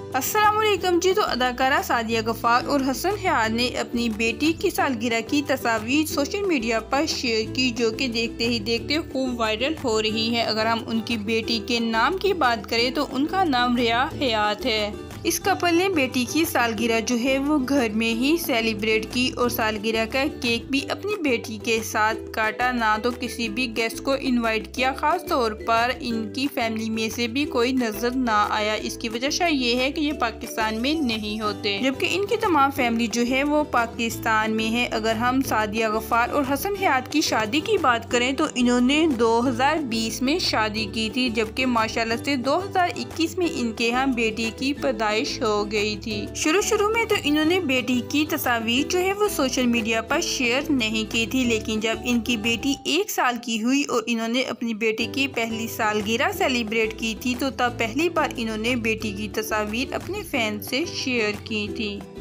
अस्सलामुअलैकुम जी। तो अदाकारा सादिया गफ्फार और हसन हयात ने अपनी बेटी की सालगिरह की तस्वीर सोशल मीडिया पर शेयर की, जो कि देखते ही देखते खूब वायरल हो रही है। अगर हम उनकी बेटी के नाम की बात करें तो उनका नाम रिया हयात है। इस कपल ने बेटी की सालगिरह जो है वो घर में ही सेलिब्रेट की और सालगिरह का केक भी अपनी बेटी के साथ काटा, ना तो किसी भी गेस्ट को इनवाइट किया। खास तौर पर इनकी फैमिली में से भी कोई नजर ना आया। इसकी वजह शायद ये है कि ये पाकिस्तान में नहीं होते, जबकि इनकी तमाम फैमिली जो है वो पाकिस्तान में है। अगर हम सादिया गफ्फार और हसन हयात की शादी की बात करें तो इन्होंने 2020 में शादी की थी, जबकि माशाल्लाह से 2021 में इनके यहाँ बेटी की पैदाइश हो गई थी। शुरू में तो इन्होंने बेटी की तस्वीर जो है वो सोशल मीडिया पर शेयर नहीं की थी, लेकिन जब इनकी बेटी 1 साल की हुई और इन्होंने अपनी बेटी की पहली सालगिरह सेलिब्रेट की थी तो तब पहली बार इन्होंने बेटी की तस्वीर अपने फैन से शेयर की थी।